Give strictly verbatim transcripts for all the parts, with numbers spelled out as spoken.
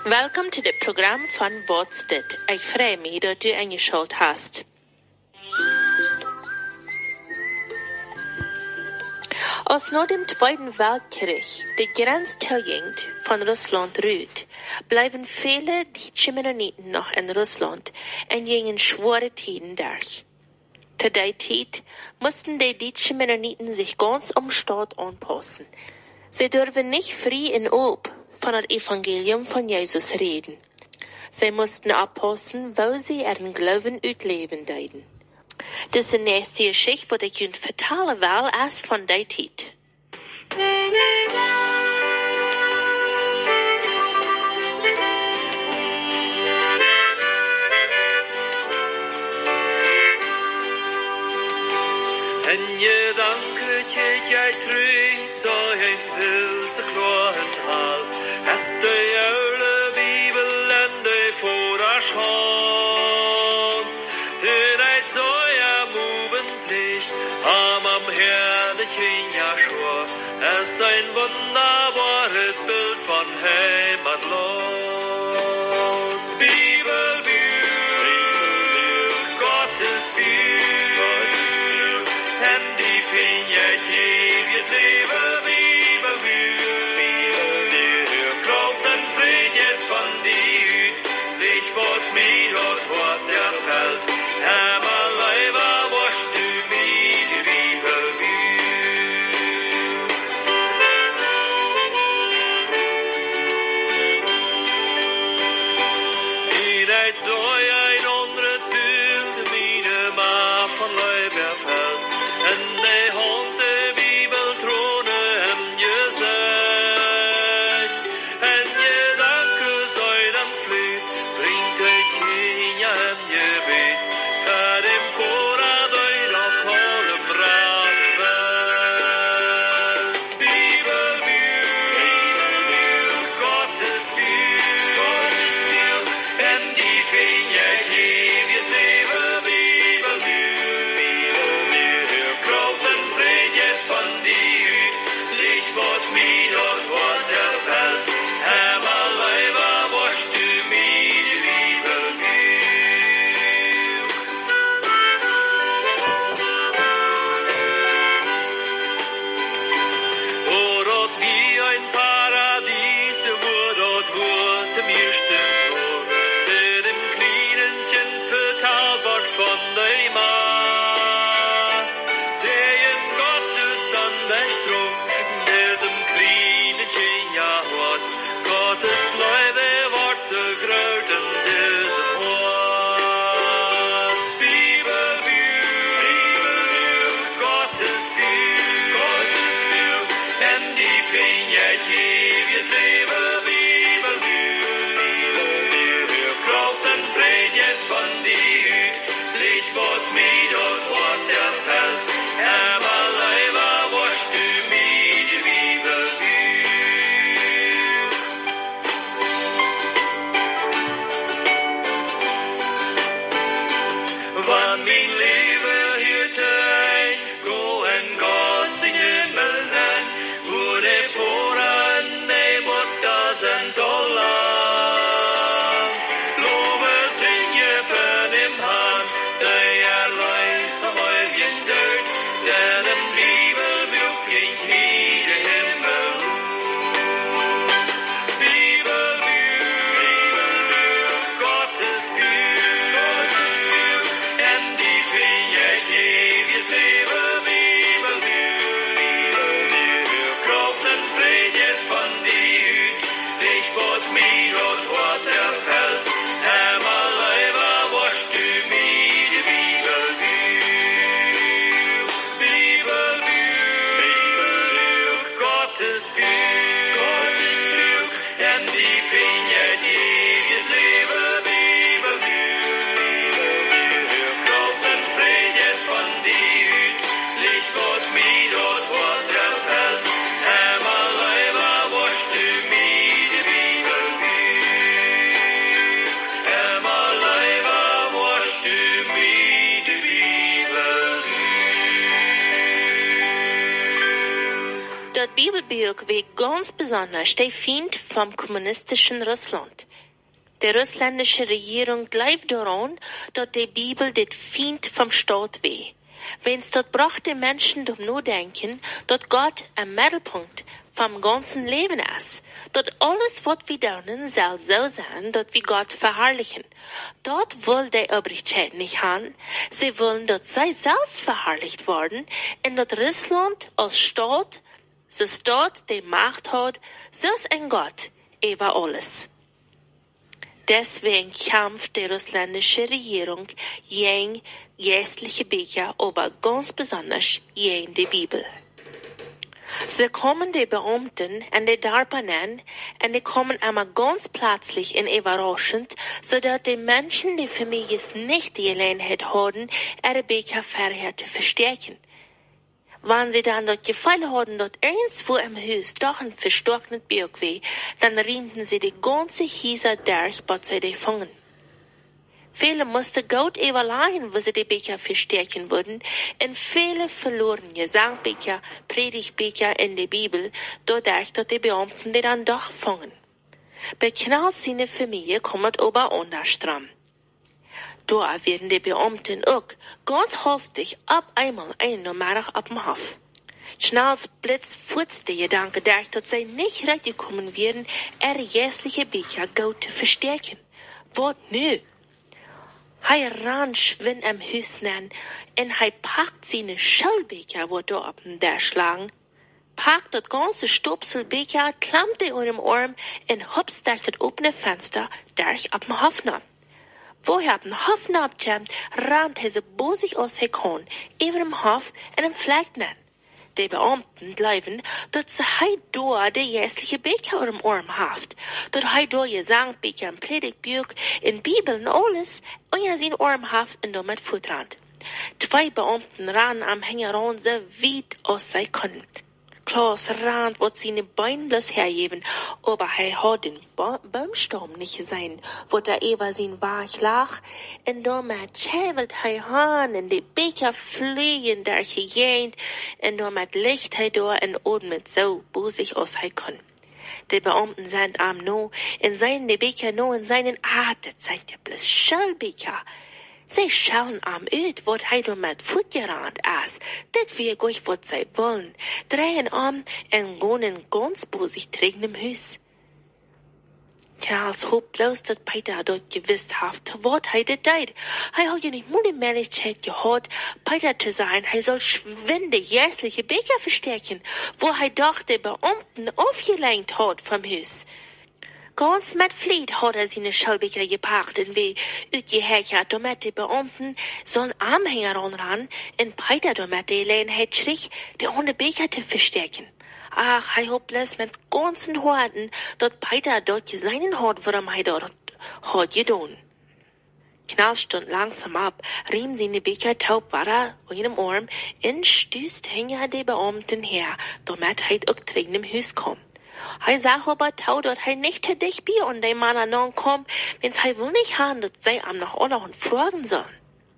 Welkom till det program van Wordsted. Ik freue mich, dat du eingeschaltet hast. Als nach dem Zweiten Weltkrieg die Grenzziehung von Russland ruht, bleiben viele deutsche Mennoniten noch in Russland und gingen schwere Tiden durch. Zu der Zeit mussten die deutschen Mennoniten sich ganz am Staat anpassen. Sie dürfen nicht frei in Ob von dem Evangelium von Jesus reden. Sie mussten abpassen, wo sie ihren Glauben ausleben deuten. Das ist die nächste Geschichte, die ich Ihnen vertellen will, als von der Zeit. En je dankertje jij terug zo een pilse kloren haal. Hast de oude Bibel en de voorraad. En uit zo ja moventlich am am herrlichen Joshua. Es ist ein wunderbares Bild von Heimatland. Bibelbuch, Gottes Buch, en die vind je het leven. Bibelbuch, Kraft en vrede van die uit. Lich wordt mij dort wordt der Feld. Hermann Leiber, wasch du mij die Bibelbuch. Iedereen zo een onder Bild, meine ma van Leiber Feld. En de hond de Bibel tronen hem gezegd. En je danke zij dan vliet, bringt het je in je hem gebed. Ga dem voorraad uit auf allem Radweg. Bibelbuch, Gottes Buch, en die vind je geef je leven. Bibelbuch, Kraft en vrede van die uit. Licht wordt mij dort wordt der Feld. Hermann Leiber, wasch du mij die Bibelbuch. Wo dort wie ein Paradies, wo dort wird dem ersten Tor. Zu dem Knienchen verteilt wird von der Mann. Sehen Gottes dann der Strom, diesem Knienchen ja hört. Gottes Liebe wird so groß in diesem Ort. Bibelbuch, Gottes Buch, en die vind je geef je leven. Bibelbuch, Kraft en vrede van die uit. Licht wordt mij dort wordt der Feld. Hermann Leiber, wasch du mij die Bibelbuch. Wann mein Leben hörte ein, go en Gott sin Himmel nenn, wurde voran de Mutter sind Dollar. Lobe singe für dem Herrn, der er leis vom Eulchen dört, der dem Bibelbuch ging nie der Himmel ruht. Bibelbuch, Gottes Buch, en die vind je geef je leven. Bibelbuch, Kraft en vrede van die uit. Licht wordt mij dort wordt der Feld. Hermann Leiber, wasch du mij die Bibelbuch. Bibelbuch, Gottes Buch, en die vind je die leven. Bibelbuch, Kraft en vrede van die uit. Licht wordt mij dort wordt der Feld. Hermann Leiber, wasch du mij die Bibelbuch. Hermann Leiber, wasch du mij die Bibelbuch. Das Bibelbuch wird ganz besonders der Feind vom kommunistischen Russland. Die russländische Regierung bleibt daran, dass die Bibel det Feind vom Staat weh. Wenn's dort braucht die Menschen zum Nachdenken, dass Gott am Mittelpunkt vom ganzen Leben ist. Dass alles, was wir tun, soll so sein, dass wir Gott verherrlichen. Dort will die Obrigkeit nicht haben. Sie wollen, dass sie selbst verherrlicht werden und dass Russland als Staat, so Staat, die Macht hat, so ist ein Gott über alles. Deswegen kämpft die russländische Regierung gegen geistliche Bücher, aber ganz besonders gegen die Bibel. So kommen die Beamten an die Darbanen und die kommen einmal ganz plötzlich und überraschend, sodass die Menschen, die Familien nicht die Gelegenheit haben, ihre Bücher vorher zu verstärken. Wenn sie dann das Gefühl hatten, dass irgendwo im Haus doch ein verstocktes Buch war, dann riemten sie die ganze Häuser durch, was sie die fangen. Viele mussten Gott überlegen, wo sie die Bücher verstärken würden, und viele verloren Gesangbücher, Predigtbücher in der Bibel, dadurch, dass die Beamten die dann doch fangen. Bei Knalls seine Familie kommt aber anders dran. Da werden die Beamten auch ganz hastig ab einmal ein Nummer ab dem Hof. Schnalls Blitz futzt der Gedanke durch, dass sie nicht recht kommen werden, ihre jährliche Bücher gut zu verstärken. Was nö? Hij ran schwinn am Hüsnen, und hij packt seine Schulbücher, wo da ab dem Tisch lagen, packt das ganze Stupselbücher, klammt die um den Arm und hupst durch das offene Fenster durch ab dem Hof nach. Wo er ab dem Hof nachkommt, rannt er so bosig aus Hekon, über dem Hof und im Flecknen. Die Beamten bleiben, dass sie hei da die jährliche Bücher um den Arm haft, dass hei da Gesangbücher, Predigtbuch, in Bibeln alles, und ja sein Arm haft und damit futterant. Zwei Beamten rannen am Hängeron so weit aus sie können. Klaus rannt, wat seine Beine bloß hergeben, aber er hat den ba Baumstamm nicht gesehen, wo da Eva sein Wach lag, und damit schäbelt er an, und die Becher fliegen durch die Gegend, und damit liegt er da und atmet so busig aus er kann. Die Beamten sind am no, und sehen die Becher no in seinen Atem, zeigt er bloß Schallbecher. Sie schauen am Öd, wat hij door met voet gerannt is. Dit weer gleich wat zij wollen. Drehen am en gaan in ganz bosig tegen im Huis. Knalls hoop bloß, dat Peter dort gewiss haft, wat hij dit deed. Hij had je niet moeilijk Möglichkeit gehad, Peter zu sein, hij soll schwinde jährliche Becher verstärken, wo hij doch die Beamten aufgelenkt hat vom Huis. Ganz mit Fleet hat er seine Schallbecher gepackt und wie utgehäkert, damit die Beamten sollen Armhänger ran und Peter damit die Gelegenheit schrieg, die ohne Becher zu verstärken. Ach, er hat bloß mit ganzen Horten, dort Peter dort seinen hat, warum er dort hat getan. Knall stund langsam ab, riem seine Becher taub war er in dem Arm und stößt hinter die Beamten her, damit er auch drin im Haus kommt. Hij zag aber tau, dat hij nicht te dicht bei und dem Mann anon kom, wenn's hij will nicht haben, dat zij am noch alle und fragen sollen.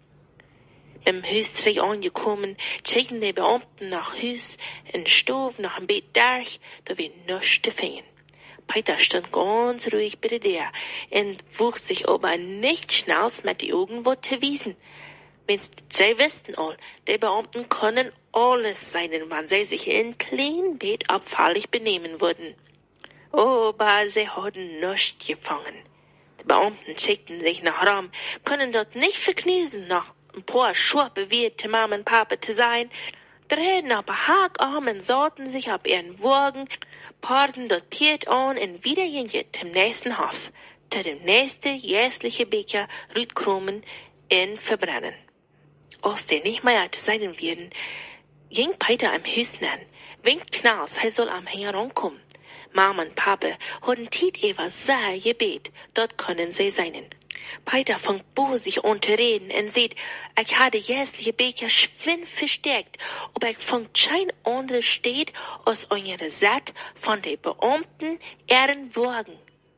Im Hüstrich angekommen, checken die Beamten nach Hüs, in Stof, nach dem Bett durch, da wir nichts zu finden. Peter stand ganz ruhig bei der und wuchs sich aber nicht schnalls mit die Augen wo zu wiesen. Wenn's sie wüssten all, die Beamten können alles sein, wann sie sich in kleinen Bett abfällig benehmen würden. Aber sie hatten nichts gefangen. Die Beamten schickten sich nach Rom, können dort nicht verknüsen, noch ein paar schurbewehrte Mama und Papa zu sein, drehten aber haararm und sorten sich ab ihren Wagen, paarten dort Piet an und wieder gingen zum nächsten Hof, zu dem nächsten jährlichen Becher rütkrumen und verbrennen. Als die nicht mehr zu sein werden, ging Peter am Hüs an, winkt Knalls, er soll am Hänger rankommen. Mama und Papa hatten Tiet Eva sehr gebet, dort können sie sein. Peter fängt bosig an zu reden und sieht, ich habe jährliche Becher schwind verstärkt, aber ich fängt kein anderes steht aus eurer Satt von den Beamten ihren Wagen.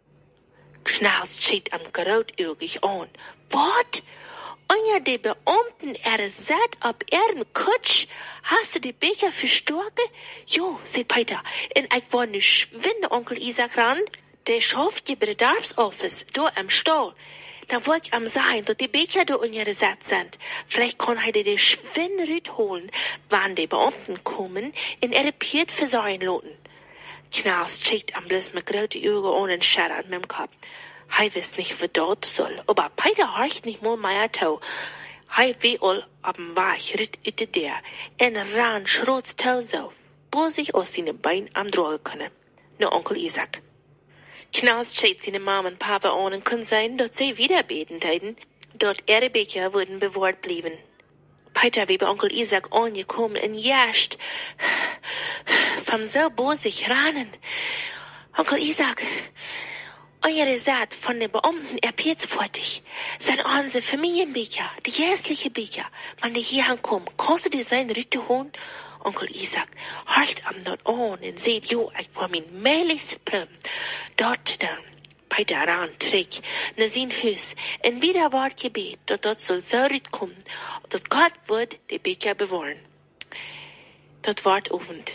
Knalls schaut am grautügig an. What? Und die Beamten ersetzt ab ihren Kutsch, hast du die Becher verstärkt? Jo, sagt Peter, und ich war ne schwinde Onkel Isaac ran, der schafft je bij de dorpsoffice, door am Stall. Dann wollte ich am sein, dass die Becher da ungesetzt sind. Vielleicht kann er die Schwinn holen, wann die Beamten kommen, in ihre Piet versorgen lassen. Knals checkt am bloß mit großen Augen an und schaddert mit dem Kopf. Er weiß nicht, was dort soll, aber Peter horcht nicht mal mehr Tau. Er will all ab dem Weg ritt üte der, en ran schrotz Tau auf, wo sich aus seinen Beinen am Drogen können. Nur Onkel Isaac. Knals checkt seine Mama und Papa an und kann sein, dass sie wieder beten täten, dort ihre Becher würden bewahrt blieben. Peter wie bei Onkel Isaac angekommen und jascht, vom so bosig ranen. Onkel Isaac, eure Saat von den Beamten erpiert fertig. Sein unsere Familienbecher, die jährliche Becher, wenn die hier ankommen, kannst du dir seine Ritte holen? Onkel Isaac horcht am dort an und seht, jo, ich war mein mählichst Prüm. Dort dann, bei der Ran träg, ne sein Hüs, und wieder ward gebet, dort dort soll so rüt kommen, dort Gott wird die Becher bewahren. Dort ward Abend.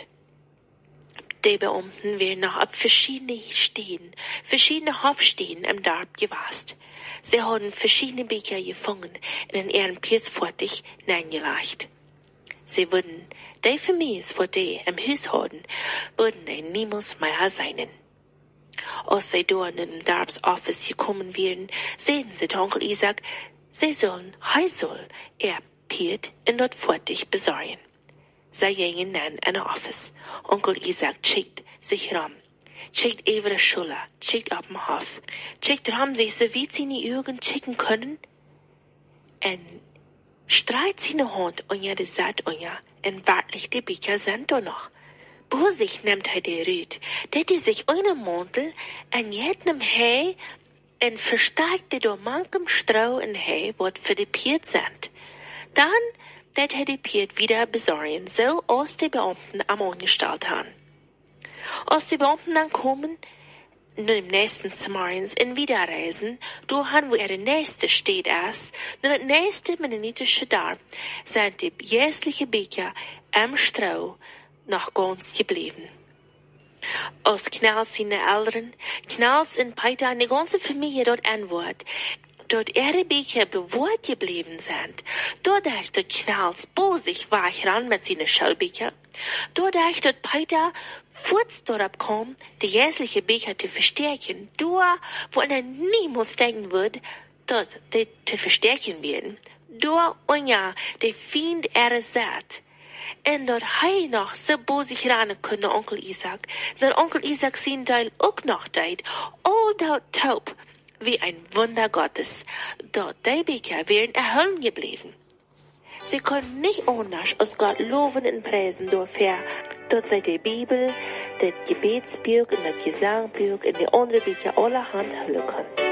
Die Beamten werden noch ab verschiedene Stehen, verschiedene Hofstehen im Dorf gewast. Sie haben verschiedene Becher gefangen und in ihren Piers fertig hineingelegt. Sie würden, die Families, wo die im Haus hatten, würden die niemals mehr sein. Als sie dort in dem Dorfsoffice gekommen wären, sehen sie Onkel Isaac, sie sollen, er soll, er Piet und dort fertig besorgen. Sie gingen dann in der Office. Onkel Isaac checkt sich rum, checkt über die Schule, checkt auf dem Hof, checkt rum sich, so wie sie die Augen checken können, und streit seine Hand unter die Saat unter, und wartlich die Becher sind da noch. Bosig nimmt er die Rüt, dat die sich ohne Mantel an jedem Hei und versteigte durch manchem Strau und Hei, wat für die Piet sind. Dann dat er die Piet wieder besorgen, so als die Beamten am angestellt haben. Als die Beamten dann kommen, nur im nächsten Morgens in Wiederreisen, durchhan, wo ihre nächste steht erst, nur das nächste mennonitische Dorf, sind die jährliche Becher am Strau noch ganz geblieben. Als Knals seine Eltern, Knals und Peter und die ganze Familie dort anwort, dort ihre Becher bewahrt geblieben sind, dort dachte Knals bosig war ich ran mit seinen Schallbecher, dort dachte Peter kurz dort kam, die jährliche Becher zu verstärken, dort, wo er niemals denken wird, dort die zu verstärken werden, dort und ja, die Fiend ihre Saat. Und dort hei noch so bosig ran können, Onkel Isaac, dort Onkel Isaac sein Teil auch noch deit, all dort taub, wie ein Wunder Gottes. Dort die Becher wären erhalten geblieben. Sie konnten nicht anders als Gott loben und preisen dafür. Dort sei die Bibel, das Gebetsbuch und das Gesangbuch und die anderen Bücher allerhand hüllen konnten.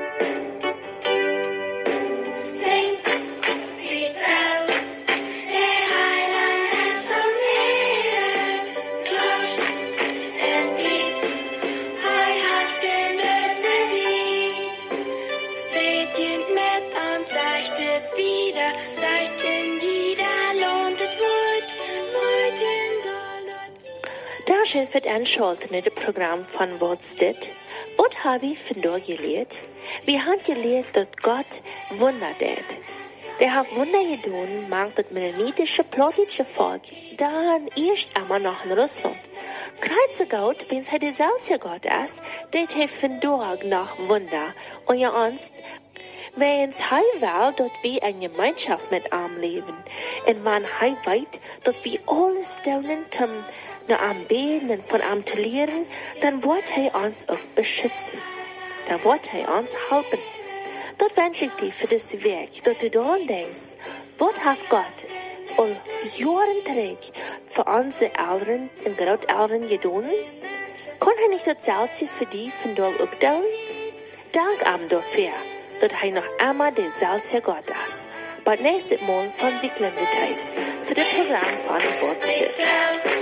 Dankeschön für das Einschalten des Programm von What's Dit. Was habe ich von dort gelehrt? Wir haben gelehrt, dass Gott Wunder tut. Der hat Wunder getan, macht das mennonitische, plottische Volk dann erst einmal noch in Russland. Kreuzegott, wenn es der selbst Gott ist, das hat von dort noch Wunder. Und ja, uns, wenn es hei will, dass wir eine Gemeinschaft mit ihm leben. Und wenn hei weiß, dass wir alles tun, zum nach am Beten von ihm zu lehren, dann wird er uns auch beschützen. Dann wird er uns helfen. Dort wünsche ich dir für das Werk, dass du daran denkst, was hat Gott all Jahren trägt für unsere Eltern und Großeltern getan? Kann er nicht das Selbst für die von dort auch tun? Dank ihm dafür, dass er noch einmal der Selbst Gott ist. Bei nächstem Mal von sich Linde Tives für das Programm von What's Dit.